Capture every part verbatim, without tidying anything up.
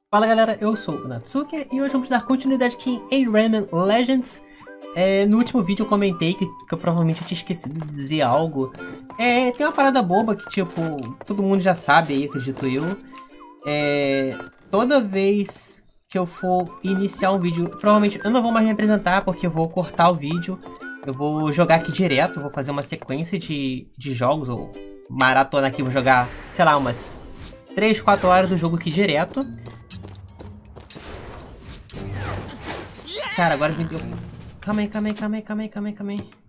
Fala galera, eu sou o Natsuki e hoje vamos dar continuidade aqui em Rayman Legends. É, no último vídeo eu comentei que, que eu provavelmente tinha esquecido de dizer algo. É, tem uma parada boba que tipo, todo mundo já sabe aí, acredito eu. É, toda vez que eu for iniciar um vídeo, provavelmente eu não vou mais me apresentar porque eu vou cortar o vídeo. Eu vou jogar aqui direto, vou fazer uma sequência de, de jogos, ou maratona aqui, vou jogar, sei lá, umas três, quatro horas do jogo aqui direto. Cara, agora me deu... Calma aí, calma aí, calma aí, calma aí, calma aí, calma aí.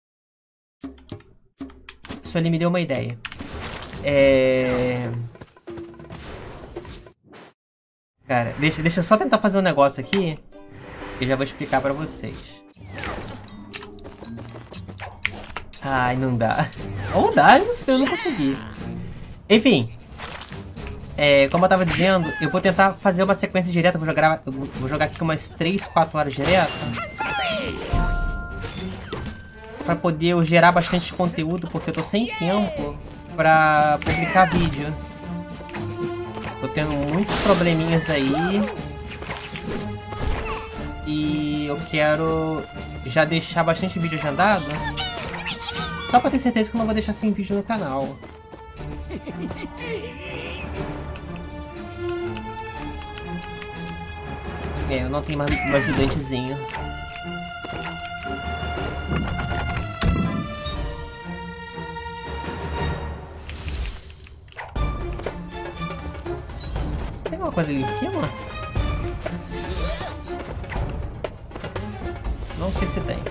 Só ele me deu uma ideia. É... Cara, deixa, deixa eu só tentar fazer um negócio aqui. E já vou explicar pra vocês. Ai, não dá. Ou dá, eu não sei, eu não consegui. Enfim. É, como eu tava dizendo, eu vou tentar fazer uma sequência direta. Vou jogar, eu vou jogar aqui umas três, quatro horas direto. Pra poder eu gerar bastante conteúdo, porque eu tô sem tempo pra publicar vídeo. Tô tendo muitos probleminhas aí. E eu quero já deixar bastante vídeo agendado. Só pra ter certeza que eu não vou deixar sem vídeo no canal. É, eu não tenho mais um ajudantezinho. Tem alguma coisa ali em cima? Não sei se tem.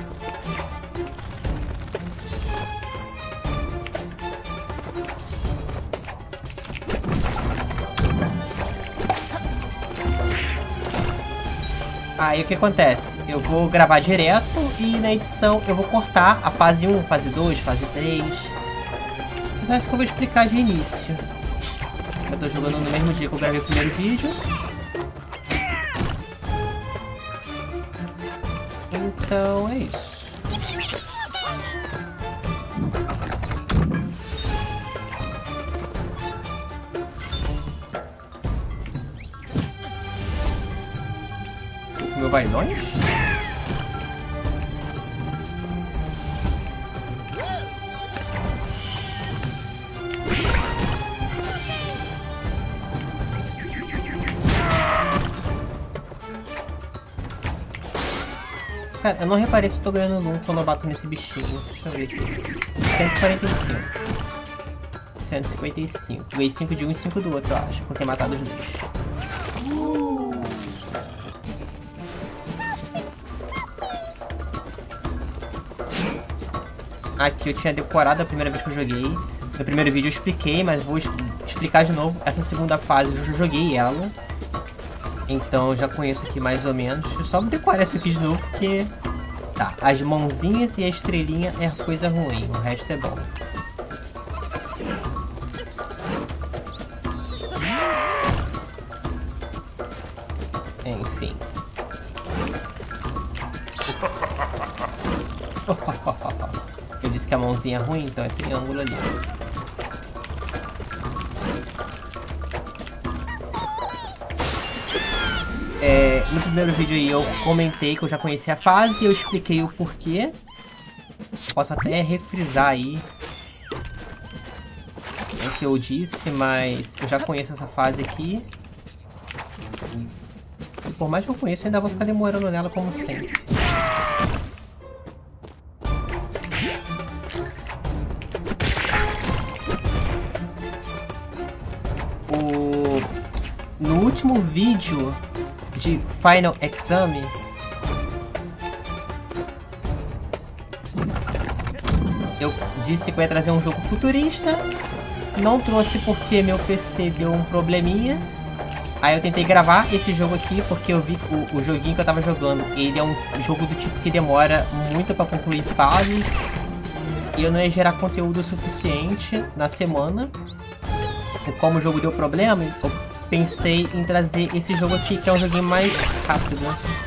Aí o que acontece? Eu vou gravar direto e na edição eu vou cortar a fase um, fase dois, fase três. Mas acho que eu vou explicar de início. Eu tô jogando no mesmo dia que eu gravei o primeiro vídeo. Então é isso. Meu vai longe? Cara, eu não reparei se eu tô ganhando num quando eu bato nesse bichinho. Deixa eu ver aqui. cento e quarenta e cinco. cento e cinquenta e cinco. Ganhei cinco de um e cinco do outro, eu acho, por ter matado os dois. Aqui eu tinha decorado a primeira vez que eu joguei. No primeiro vídeo eu expliquei, mas vou explicar de novo. Essa segunda fase eu já joguei ela. Então eu já conheço aqui mais ou menos. Eu só vou decorar isso aqui de novo porque... Tá, as mãozinhas e a estrelinha é coisa ruim. O resto é bom. Enfim. Eu disse que a mãozinha é ruim, então é triângulo ali. É, no primeiro vídeo aí eu comentei que eu já conhecia a fase, eu expliquei o porquê. Posso até refrisar aí o que eu disse, mas eu já conheço essa fase aqui. E por mais que eu conheça, eu ainda vou ficar demorando nela como sempre. O... No último vídeo de Final Exam, eu disse que eu ia trazer um jogo futurista. Não trouxe porque meu P C deu um probleminha. Aí eu tentei gravar esse jogo aqui porque eu vi que o, o joguinho que eu tava jogando, ele é um jogo do tipo que demora muito pra concluir fases. E eu não ia gerar conteúdo suficiente na semana. E como o jogo deu problema, eu pensei em trazer esse jogo aqui, que é um joguinho mais rápido.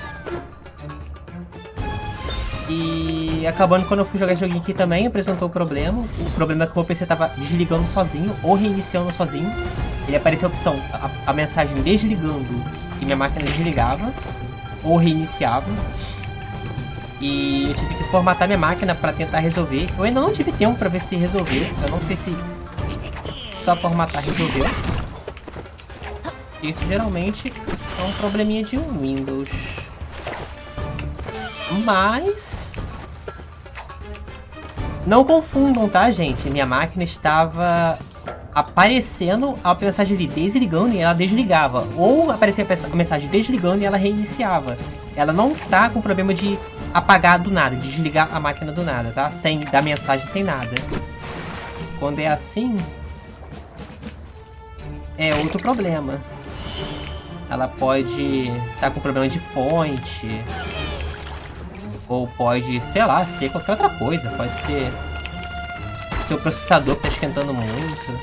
E acabando, quando eu fui jogar esse joguinho aqui também, apresentou o problema. O problema é que o meu P C tava desligando sozinho ou reiniciando sozinho. Ele apareceu a opção, a, a mensagem desligando e minha máquina desligava ou reiniciava. E eu tive que formatar minha máquina para tentar resolver. Eu ainda não tive tempo para ver se resolveu. Eu não sei se só formatar resolveu. Isso geralmente é um probleminha de Windows. Mas não confundam, tá, gente? Minha máquina estava aparecendo a mensagem ali desligando e ela desligava. Ou aparecia a mensagem desligando e ela reiniciava. Ela não tá com problema de apagar do nada, de desligar a máquina do nada, tá? Sem dar mensagem, sem nada. Quando é assim, é outro problema. Ela pode estar com problema de fonte. Ou pode, sei lá, ser qualquer outra coisa. Pode ser seu processador que tá esquentando muito.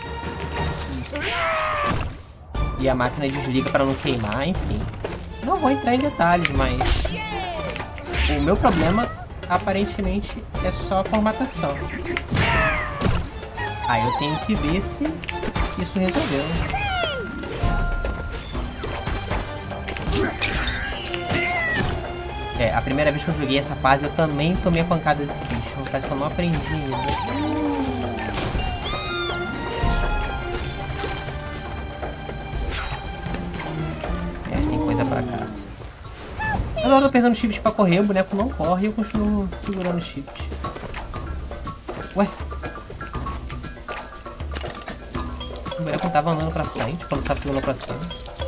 E a máquina desliga para não queimar, enfim. Não vou entrar em detalhes, mas o meu problema aparentemente é só a formatação. Aí eu tenho que ver se isso resolveu. É, a primeira vez que eu joguei essa fase eu também tomei a pancada desse bicho. Parece que eu não aprendi ainda. Coisa pra cá. Agora eu tô apertando shift pra correr, o boneco não corre e eu continuo segurando o shift. Ué? O boneco tava andando pra frente quando tava segurando pra cima.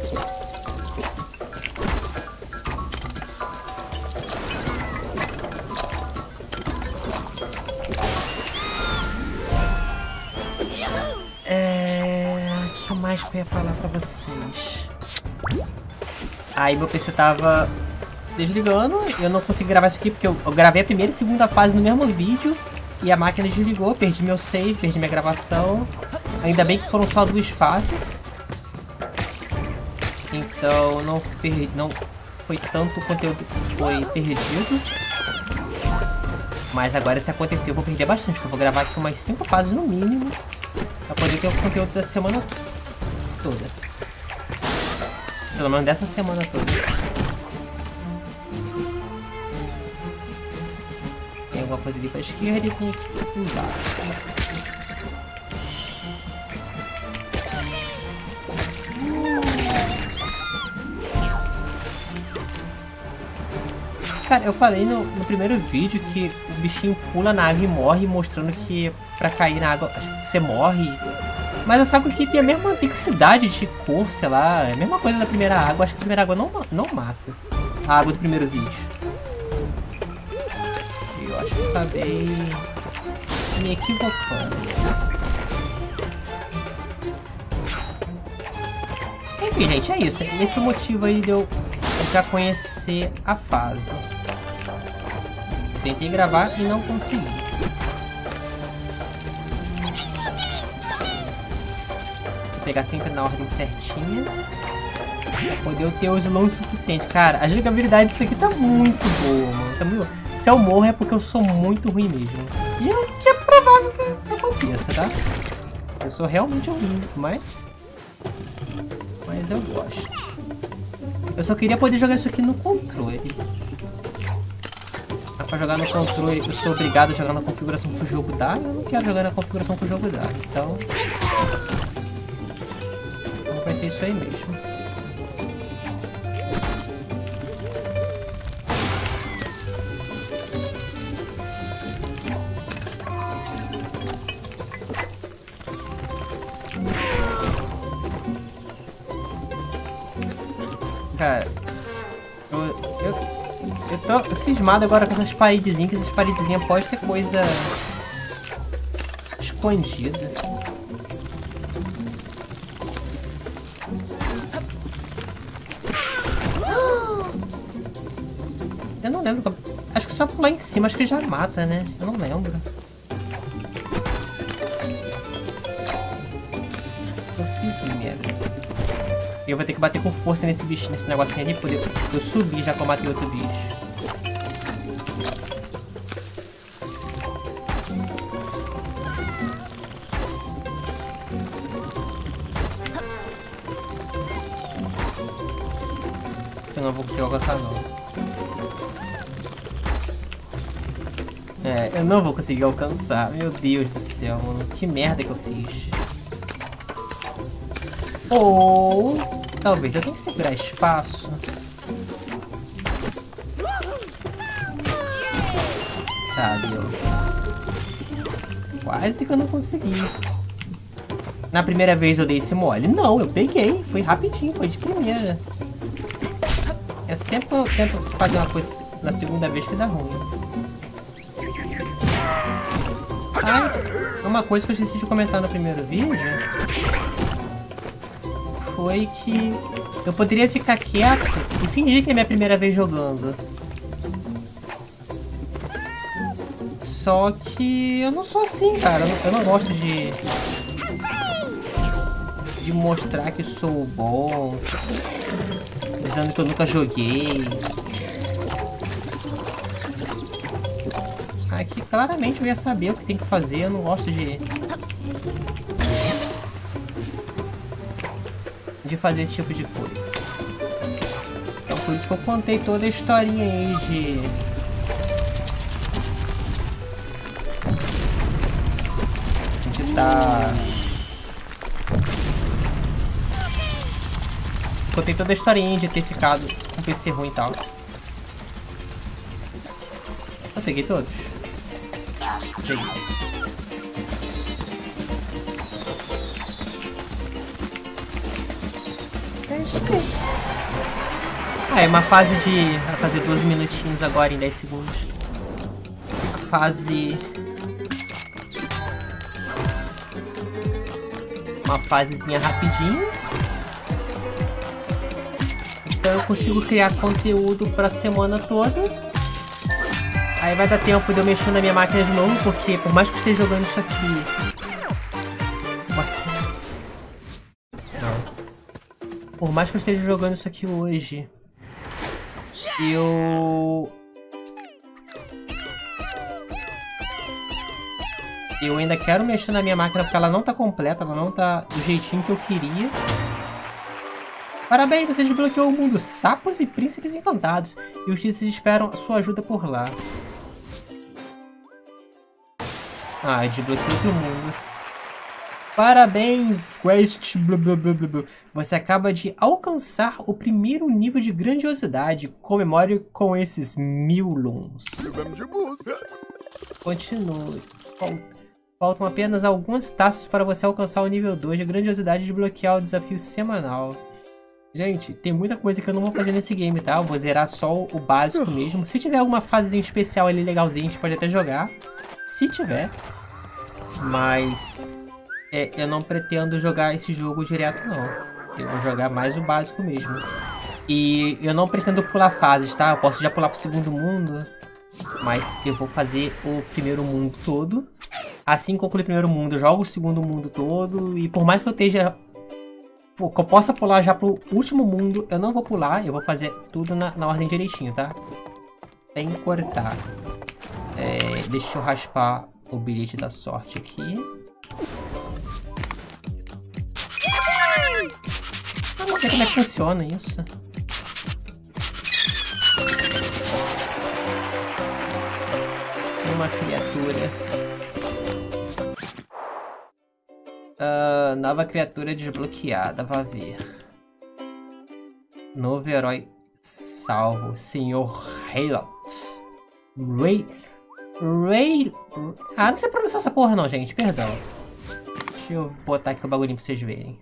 É... O que mais que eu ia falar pra vocês? Aí meu P C tava desligando, eu não consegui gravar isso aqui porque eu, eu gravei a primeira e segunda fase no mesmo vídeo e a máquina desligou, perdi meu save, perdi minha gravação. Ainda bem que foram só duas fases, então não, perdi, não foi tanto conteúdo que foi perdido. Mas agora se acontecer eu vou perder bastante, porque eu vou gravar aqui umas cinco fases no mínimo pra poder ter o conteúdo da semana toda. Pelo menos dessa semana toda. Tem alguma coisa ali pra esquerda e tem aqui embaixo. Cara, eu falei no, no primeiro vídeo que o bichinho pula na água e morre, mostrando que pra cair na água você morre. Mas essa água aqui tem a mesma densidade de cor, sei lá, é a mesma coisa da primeira água. Acho que a primeira água não, não mata a água do primeiro vídeo. Eu acho que eu acabei me equivocando. Enfim, gente, é isso. Esse é o motivo aí de eu já conhecer a fase. Tentei gravar e não consegui. Pegar sempre na ordem certinha pra poder eu ter o slow o suficiente. Cara, a jogabilidade disso aqui tá muito boa, mano. Tá muito boa. Se eu morro é porque eu sou muito ruim mesmo. E é que é provável que aconteça, tá? Eu sou realmente ruim, mas... Mas eu gosto. Eu só queria poder jogar isso aqui no controle. Mas pra jogar no controle eu sou obrigado a jogar na configuração que o jogo dá. Eu não quero jogar na configuração que o jogo dá, então... Vai ser isso aí mesmo. Cara, eu, eu, eu tô cismado agora com essas paredezinhas, que essas paredezinhas podem ter coisa escondida. Eu não lembro. Acho que só pular em cima, acho que já mata, né? Eu não lembro. Eu fiz merda. Eu vou ter que bater com força nesse bicho, nesse negocinho ali, poder eu subir já que eu matei outro bicho. que eu não vou conseguir alcançar, não. É, eu não vou conseguir alcançar. Meu Deus do céu, mano. Que merda que eu fiz. Ou... talvez eu tenha que segurar espaço. Tá, deu. Quase que eu não consegui. Na primeira vez eu dei esse mole? Não, eu peguei. Foi rapidinho, foi de primeira. É sempre que eu tento fazer uma coisa na segunda vez que dá ruim. Ah, uma coisa que eu esqueci de comentar no primeiro vídeo foi que eu poderia ficar quieto e fingir que é minha primeira vez jogando. Só que eu não sou assim, cara. Eu não, eu não gosto de... de mostrar que sou bom, dizendo que eu nunca joguei. Aqui claramente eu ia saber o que tem que fazer. Eu não gosto de... de fazer esse tipo de coisa. Então por isso que eu contei toda a historinha aí de... de tá... contei toda a historinha de ter ficado com P C ruim e tal. Eu peguei todos. Peguei. É isso aí. Ah, é uma fase de... vai fazer doze minutinhos agora em dez segundos. A fase... uma fasezinha rapidinho. Então eu consigo criar conteúdo pra semana toda. Aí vai dar tempo de eu mexer na minha máquina de novo, porque por mais que eu esteja jogando isso aqui... Não. Por mais que eu esteja jogando isso aqui hoje, eu... eu ainda quero mexer na minha máquina porque ela não tá completa, ela não tá do jeitinho que eu queria. Parabéns, você desbloqueou o mundo Sapos e Príncipes Encantados e os Disses esperam a sua ajuda por lá. Ah, desbloqueei outro mundo. Parabéns, Quest. Blá, blá, blá, blá. Você acaba de alcançar o primeiro nível de grandiosidade. Comemore com esses mil luns. Continue. Faltam apenas algumas taças para você alcançar o nível dois de grandiosidade e desbloquear o desafio semanal. Gente, tem muita coisa que eu não vou fazer nesse game, tá? Eu vou zerar só o básico mesmo. Se tiver alguma fase especial ali legalzinha, a gente pode até jogar. Se tiver. Mas é, eu não pretendo jogar esse jogo direto, não. Eu vou jogar mais o básico mesmo. E eu não pretendo pular fases, tá? Eu posso já pular pro segundo mundo. Mas eu vou fazer o primeiro mundo todo. Assim que concluir o primeiro mundo, eu jogo o segundo mundo todo. E por mais que eu esteja... que eu possa pular já pro último mundo, eu não vou pular, eu vou fazer tudo na, na ordem direitinho, tá? Sem cortar. É, deixa eu raspar o bilhete da sorte aqui. Eu não sei como é que funciona isso. Uma criatura. Uh, nova criatura desbloqueada, vá ver. Novo herói salvo, senhor Haylot. Ray... Ray... Ah, não sei pronunciar essa porra não, gente, perdão. Deixa eu botar aqui o bagulhinho pra vocês verem.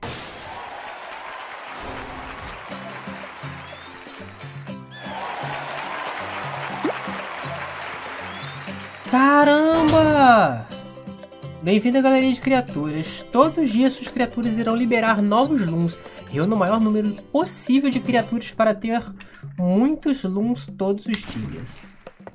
Caramba! Bem-vindo à galeria de criaturas. Todos os dias suas criaturas irão liberar novos luns. Reúna o maior número possível de criaturas para ter muitos luns todos os dias.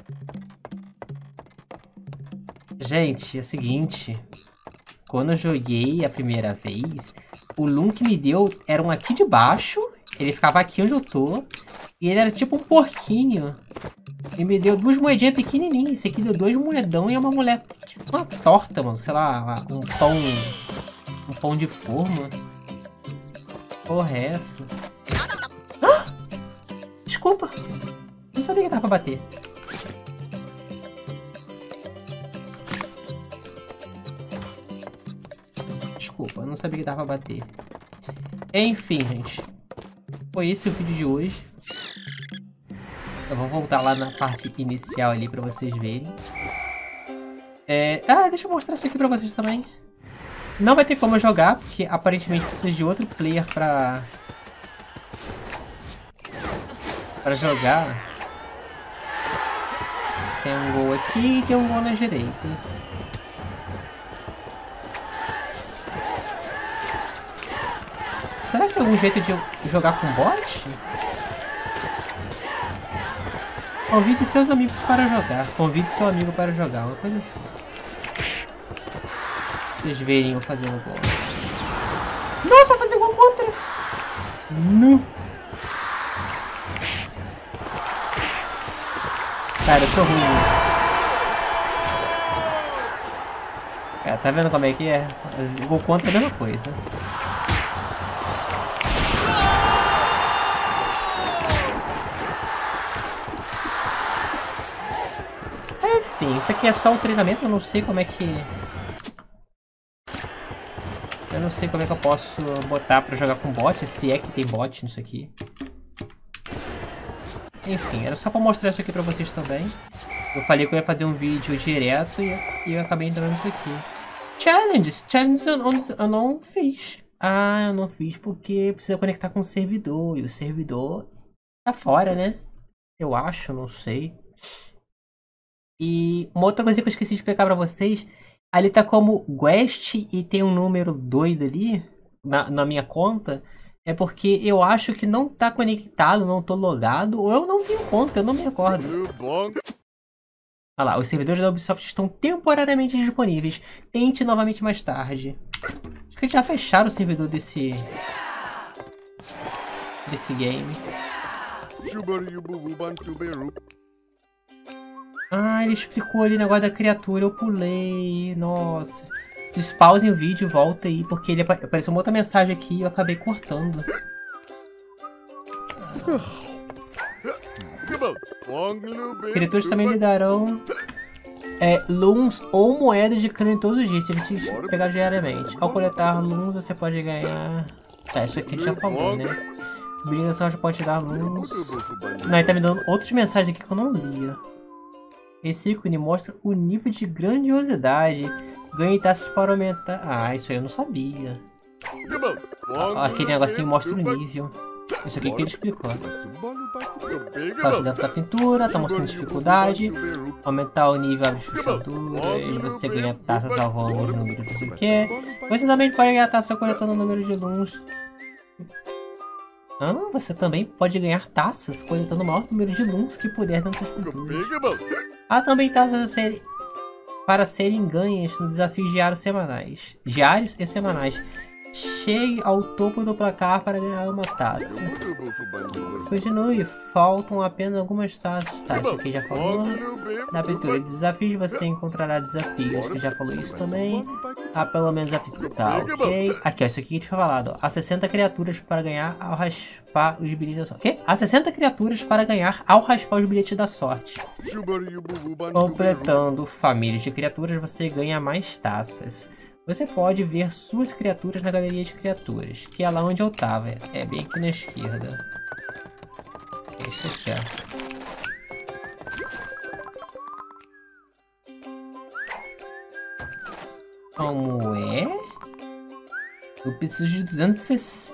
Gente, é o seguinte. Quando eu joguei a primeira vez, o loom que me deu era um aqui de baixo. Ele ficava aqui onde eu tô. E ele era tipo um porquinho. E me deu duas moedinhas pequenininhas. Esse aqui deu dois moedão e é uma mulher... tipo uma torta, mano. Sei lá, um pão... um pão de forma. Porra é essa? Ah! desculpa. Não sabia que dava pra bater. Desculpa, não sabia que dava pra bater. Enfim, gente. Foi esse o vídeo de hoje. Eu vou voltar lá na parte inicial ali pra vocês verem. É... Ah, deixa eu mostrar isso aqui pra vocês também. Não vai ter como eu jogar, porque aparentemente precisa de outro player pra... Pra jogar. Tem um gol aqui e tem um gol na direita. Será que tem algum jeito de eu jogar com bot? Convide seus amigos para jogar. Convide seu amigo para jogar, uma coisa assim. Vocês verem eu fazendo gol. Nossa, vai fazer gol contra! Não. Cara, eu sou ruim nisso. Cara, tá vendo como é que é? Gol contra é a mesma coisa. Enfim, isso aqui é só o treinamento, eu não sei como é que... Eu não sei como é que eu posso botar pra jogar com bot, se é que tem bot nisso aqui. Enfim, era só pra mostrar isso aqui pra vocês também. Eu falei que eu ia fazer um vídeo direto e, e eu acabei entrando nisso aqui. Challenges! Challenges eu não, eu não fiz. Ah, eu não fiz porque precisa conectar com o servidor. E o servidor tá fora, né? Eu acho, não sei. E uma outra coisa que eu esqueci de explicar pra vocês. Ali tá como Guest e tem um número doido ali na, na minha conta. É porque eu acho que não tá conectado, não tô logado, ou eu não tenho conta, eu não me recordo. Olha lá, os servidores da Ubisoft estão temporariamente disponíveis. Tente novamente mais tarde. Acho que eles já fecharam o servidor desse... Desse game. Ah, ele explicou ali o negócio da criatura, eu pulei. Nossa. Despausem o vídeo e volta aí, porque ele apa apareceu uma outra mensagem aqui e eu acabei cortando. Criaturas também lhe darão é, loons ou moedas de crânio todos os dias, se eles pegar diariamente. Ao coletar loons, você pode ganhar... Tá, isso aqui a gente já falou, né? Brilho só pode dar loons. Não, ele tá me dando outras mensagens aqui que eu não li. Esse ícone mostra o nível de grandiosidade. Ganhe taças para aumentar... Ah, isso aí eu não sabia. Aquele negocinho mostra o nível. Isso aqui que ele explicou. Salto dentro da pintura, tá mostrando dificuldade. Aumentar o nível, abre fechaduras. Você ganha taças salvando os números, não sei o que. Você também pode ganhar taça coletando o número de luns. Ah, você também pode ganhar taças coletando o maior número de luns que puder dentro das pinturas. Há também taças a serem... para serem ganhas nos desafios diários semanais. Diários e semanais. Chegue ao topo do placar para ganhar uma taça. Continue, faltam apenas algumas taças. Tá, isso aqui já falou. Na abertura de desafios você encontrará desafios. Acho que já falou isso também. Há pelo menos desafios. Tá, ok. Aqui, ó, isso aqui que tinha falado. Ó. Há sessenta criaturas para ganhar ao raspar os bilhetes da sorte. Ok? Há sessenta criaturas para ganhar ao raspar os bilhetes da sorte. Completando famílias de criaturas, você ganha mais taças. Você pode ver suas criaturas na galeria de criaturas, que é lá onde eu tava. É bem aqui na esquerda. É isso aqui, ó. Como é? Eu preciso de duzentos e sessenta.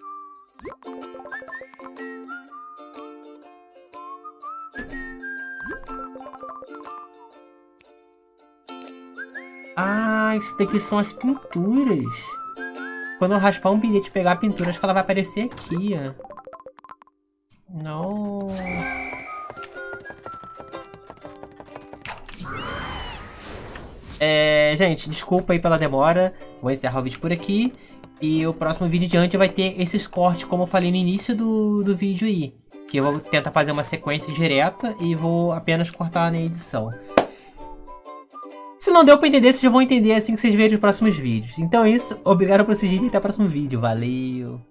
Ah, isso daqui são as pinturas. Quando eu raspar um bilhete e pegar a pintura, acho que ela vai aparecer aqui, ó. Nossa. É, gente, desculpa aí pela demora. Vou encerrar o vídeo por aqui. E o próximo vídeo diante vai ter esses cortes, como eu falei no início do, do vídeo aí. Que eu vou tentar fazer uma sequência direta e vou apenas cortar na edição. Se não deu pra entender, vocês já vão entender assim que vocês verem os próximos vídeos. Então é isso, obrigado por assistir e até o próximo vídeo. Valeu!